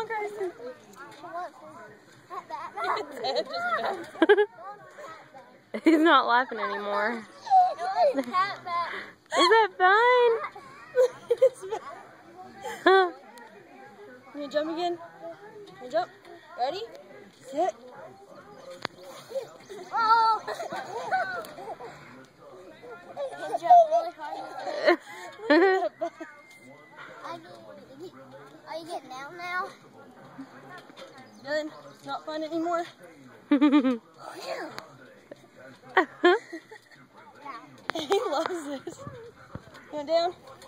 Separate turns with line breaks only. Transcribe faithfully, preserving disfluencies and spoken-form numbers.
crazy.
He's not laughing anymore. Is that fun? Huh?
You gonna jump again? You gonna jump? Ready? Sit. Oh! You jump really hard. Are you getting down now? Good. It's not fun anymore. He loves this. You going down?